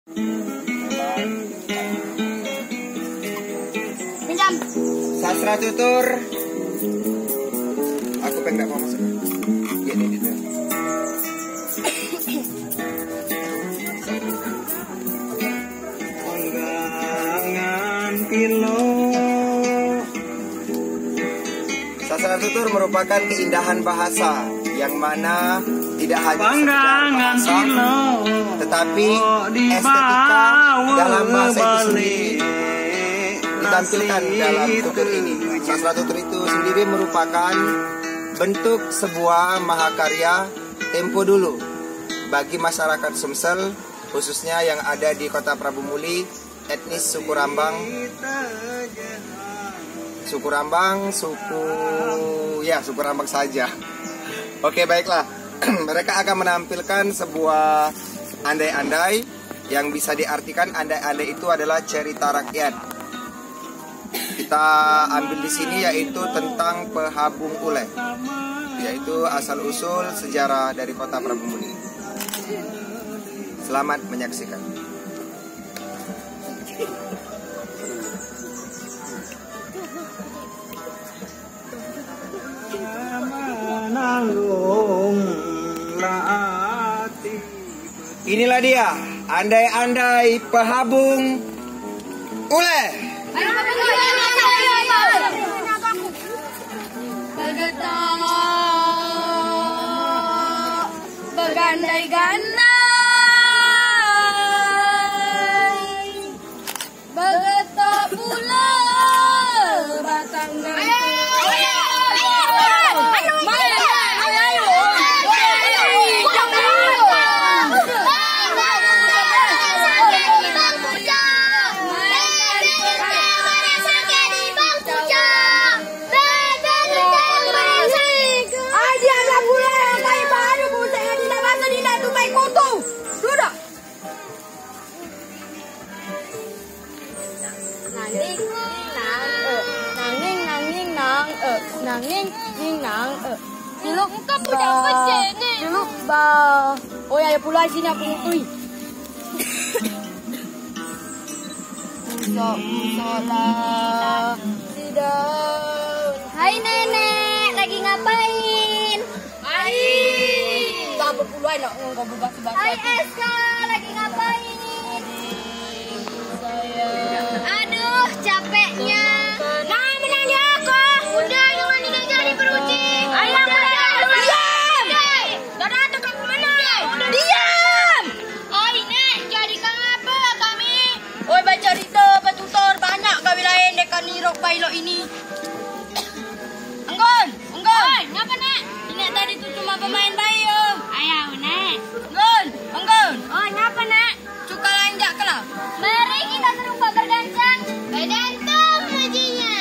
Pinjam. Sastra tutur. Aku pengen mau masuk. Gini gitu. Penggangan pilo. Sastra tutur merupakan keindahan bahasa yang mana tidak hanya Penggangan bahasa, tetapi estetika dalam bahasa itu sendiri ditampilkan dalam tutur ini. Sastra tutur itu sendiri merupakan bentuk sebuah mahakarya tempo dulu bagi masyarakat Sumsel, khususnya yang ada di Kota Prabu Muli, etnis suku Rambang, suku Rambang saja. Oke, baiklah. Mereka akan menampilkan sebuah andai-andai yang bisa diartikan andai-andai itu adalah cerita rakyat. Kita ambil di sini yaitu tentang Pehabung Ule, yaitu asal-usul sejarah dari Kota Prabu Muli. Selamat menyaksikan. Inilah dia, andai-andai Pehabung Ule. Bergandai-gandai, bergetok pula batang Diluk ba. Oh ya pula sini aku ngutui. Usok lah. Tidak. Hai nenek, lagi ngapain? Hai. Tak berpuluhan nak ngomong bebas-bebas. Hai Eska, lagi ngapain? Aduh, capeknya. Nah, menang dia aku. Udah, jangan ini jadi berucing. Ayam, diam. Dadah, tukang kemana? Diam. Oi, Nek, jadikan apa kami? Oi, baca cerita, petutor banyak kami lain dekat nirok pilot ini. Enggon. Oi, ngapa, Nek? Nek tadi tu cuma pemain bayo. Ayah, Nek. Enggon. Oi, ngapa, Nek? Cuka lanjak ke lah. Mari kita serupa berdancang. Berdancang sajinya.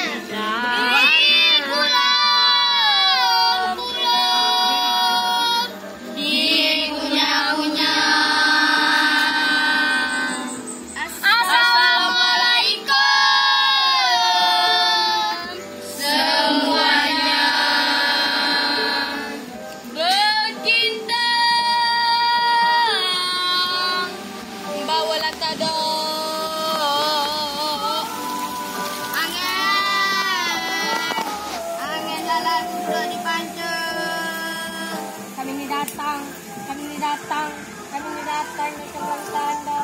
Kami ini datang di kembang tanda.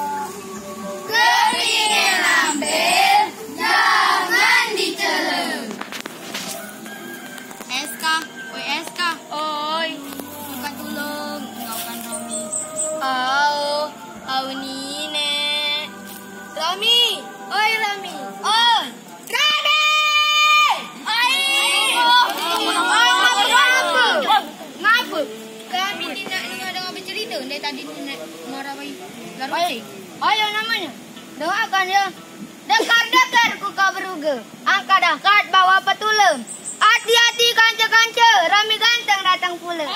Keringin ambil, jangan dicelem. Eska, oi, buka tulung, ngaukan Romi. Au ni Nek. Romi, oi Romi. Oi, Romi. Ngapa? Kami tidak dengar bercerita. Dari tadi Nek marah bayi. Ayo namanya. Doakan ya. Dekar-dekar ku kau beruga. Angkat-angkat bawa petulung. Hati-hati kanca-kanca. Rami ganteng datang pula.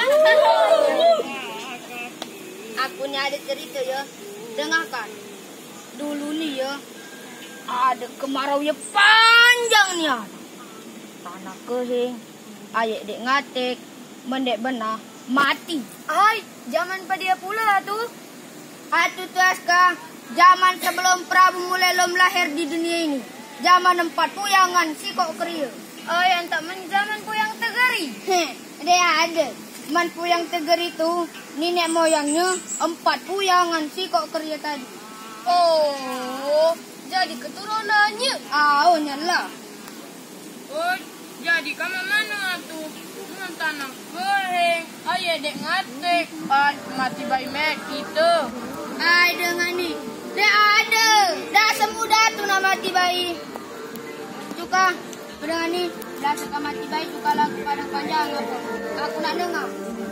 Aku ni ada cerita ya. Dengarkan. Dulu ni ya. Ada kemarau yang panjang ni. Tanah kering. Ayek dek ngatik. Mendek benah. Mati. Ay, zaman pada dia pula tu. Atu tu Aska. Zaman sebelum Prabu Mulelom lahir di dunia ini. Zaman 4 puyangan sikok keria. Oh, yang tak zaman puyang tegeri. Dia ada. Man puyang tegeri itu nenek moyangnya 4 puyangan sikok keria tadi. Oh, jadi keturunannya. Oh, nyala. Oh, jadi kamu mana tu? Tanam goreng. Ayah dek ngatek. Mati bayi mek kita. Ay, dengan ni. Dia ada. Dah semudah tu nak mati bayi. Suka. Dengan ni. Dah suka mati bayi. Suka lagu padang panjang apa. Aku nak dengar.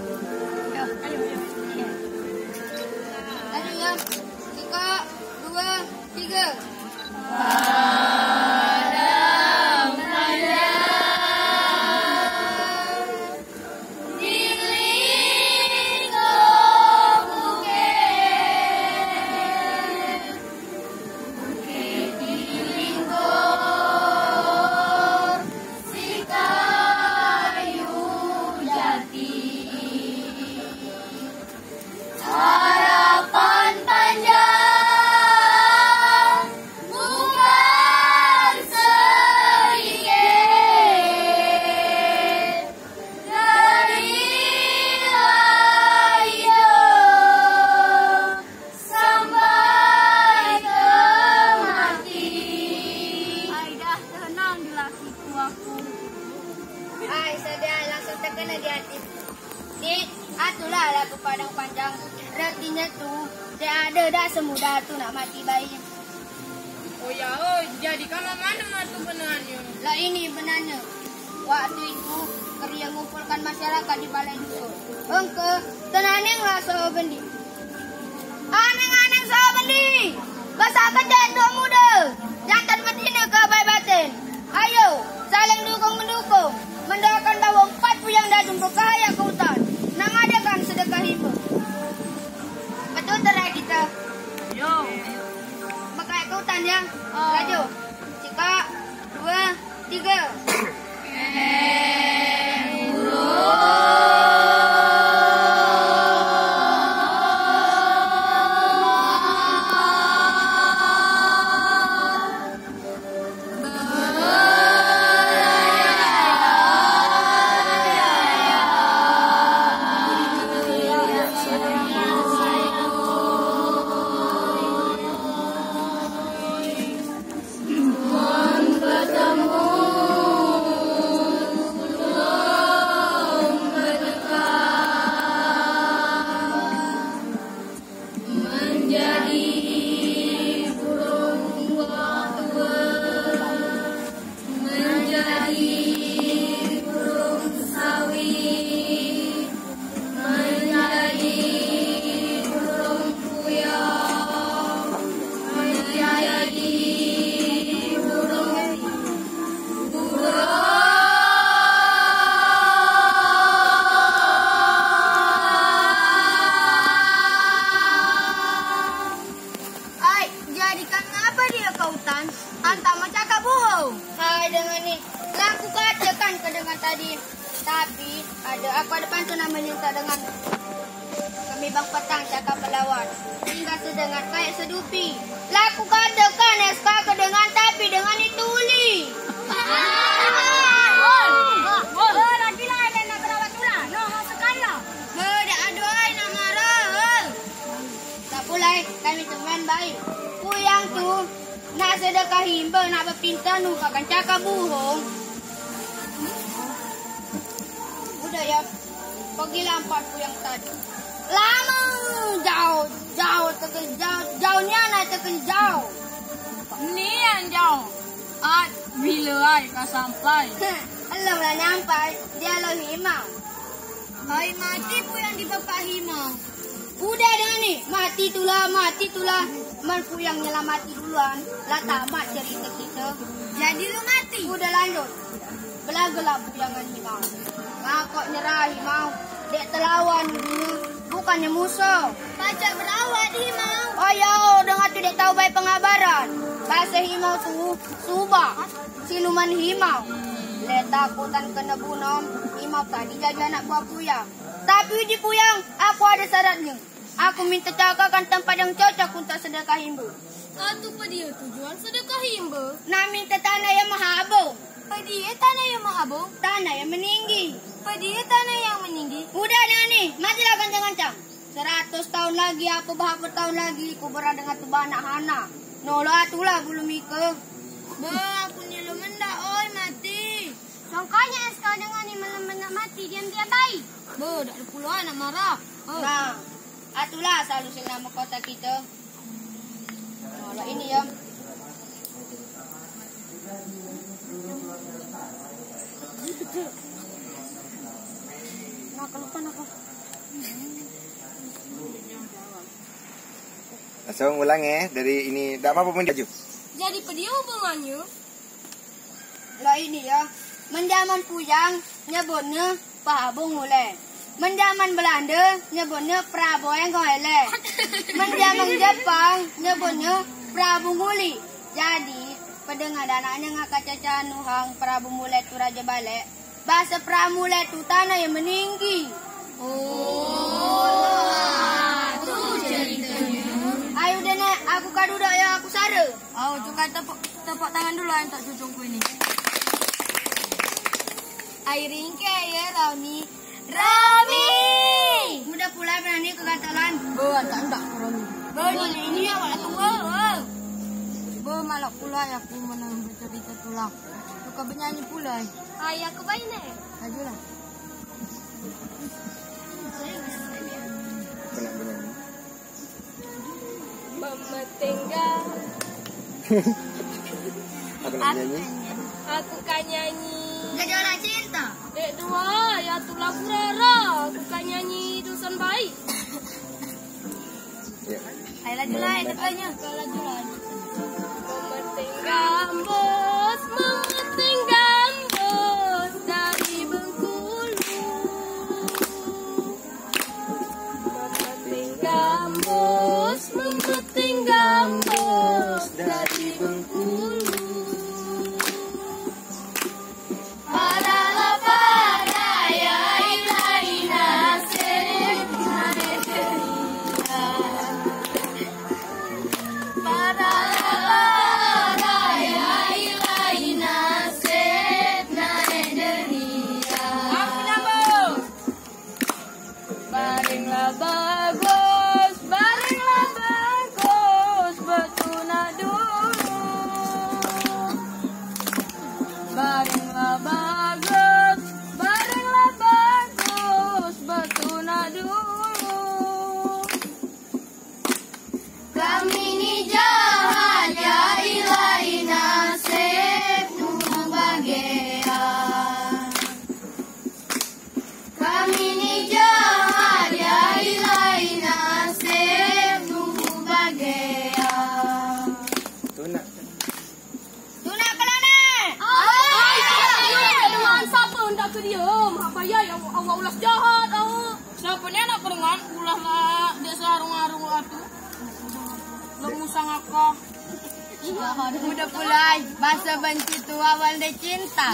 Tadi ya. 1, 2, 3. Itulah lagu padang panjang. Artinya tu, dia ada dah semudah tu nak mati bayi. Oh ya, jadi kamu mana tu benarnya? Lah ini benarnya. Waktu itu, Keria ngumpulkan masyarakat di balai dusun. Engke, tenaninglah sahabat bendi. Aneng-aneng sahabat bendi. Besar kecil tua muda. Jangan betina ke baik batin. Ayo, saling dukung-mendukung. Mendoakan bahawa 4 puyang dah jumpa kaya ke hutan. Nak adakan sedekah hibah. Betul terai kita? Yo. Pakai ke hutan ya. Laju. 1, 2, 3. Tapi aku ada pantun nak menyerta dengan kami bang petang cakap melawan hingga sedengar kayak sedupi. Laku katakan SK kedengan tapi dengan itu uli. Lagi lah ada nak berawat tulah. No, sekala. Dah aduai nak marah. Tak pulai kami teman baik. Puyang tu nak sedekah himba nak berpinta nu akan cakap bohong. Udah ya, pergilah 4 puyang tadi. Lama, jauh, jauhnya nak tekan jauh. Ni yang jauh. Bila ai kau sampai? Alam lah nyampai, dia lo himau. Ai mati puyang di bapak himau. Udah dengan ni, mati tulah. Man puyang nyala mati duluan. Lah tamat cerita kita. Jadi lu mati? Udah lanjut. Belagelah puyangan himau. Ngakok nyerah himau. Dek terlawan dunia, bukannya musuh. Baca berawat himau. Oh ya, dengar tu dek tahu baik pengabaran. Bahasa himau tu subah, siluman himau. Le takutan kena bunuh. Himau tadi jadi anak buah puyang. Tapi di puyang, aku ada syaratnya. Aku minta carikan tempat yang cocok untuk sedekah himba. Atu pa dia tujuan sedekah himba. Nak minta tanah yang mahabung. Pa dia tanah yang mahabung. Tanah yang meninggi. Pa dia tanah yang meninggi. Udah dengan ni, matilah kancang-kancang. 100 tahun lagi, apa berapa tahun lagi, aku berada dengan tu anak-anak. Nolah itulah bulu mika. Aku ni lemenda, oi mati. Sangkanya sekarang dengan ni malam nak mati, diam-diam baik. Tak ada puluhan nak marah. Nah, itulah solusi nama kota kita. Nolah ini ya. Nak lupa nak. So ulang dari ini tak apa pun baju. Jadi pa dia hubungannya? Lah ini ya. Menjaman Pujang nyebutnya Pahabung Mulai. Menjaman Belanda nyebutnya Prabowo yang Goele. Menjaman Jepang nyebutnya Prabu Muli. Jadi pendengar anaknya ngakak caca nuhang Prabu Mulai tu Raja Balik. Bahasa Prabu Mulai tu tanah yang meninggi. Tu ceritanya. Ayo deh nek, aku kadudak ya aku sara. Cuka tepuk tangan dulu yang tak cucungku ini. Air ringke ya Rami. Mudah pula berani kegatalan. Tak enggak Rami. Ini awak tua. Malah pula aku menang bercerita tulang. Suka bernyanyi pula. Ayah ke bayi nek. Ajulah. Benar-benar. Memetinggal. Aku nak nyanyi. Aku kan nyanyi. Gejala cinta. Dek dua, ya tu lagu rara. Aku kan nyanyi dusun baik. Ya. Ayo lajulah tepatnya. Kau laju lah. Memeting gambus dari Bengkulu. Memeting gambus dari Bengkulu. Awak ulas jahat awak. Siapa ni anak perengan ulah lah dia sarung-arung lah tu. Lemusang aku. Mudah pula bahasa benci tu awal dari cinta.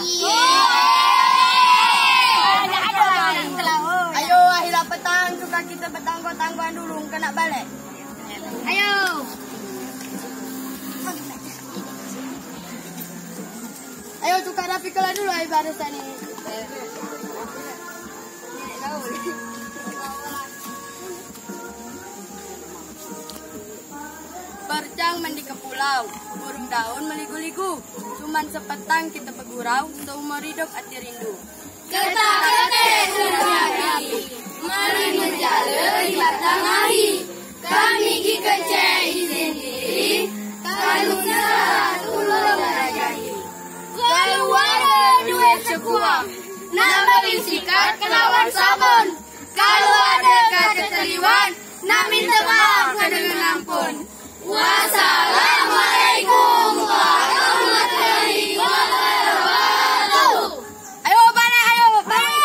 Ayo akhirlah petang suka kita bertangguh-tangguhan dulu kena balik. Ayo. Ayo tukar rapi kelah dulu air barisan ni. Perjang mandi ke pulau, burung daun meligu-ligu. Cuman sepetang kita bergurau, seumur hidup hati rindu. Ketak-ketik terjadi, mari menjala di batang hari. Kami kecek izin diri, kalau nak tolong rajahi. Kalau ada duit sekuang, nak beli sikat ke lawan sabun. Kalau ada kata teliwan, nak minta maaf ke dengan ampun. Wassalamualaikum warahmatullahi wabarakatuh. Ayo balik, ayo balik.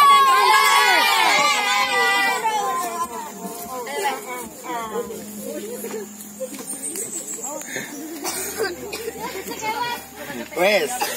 Wes.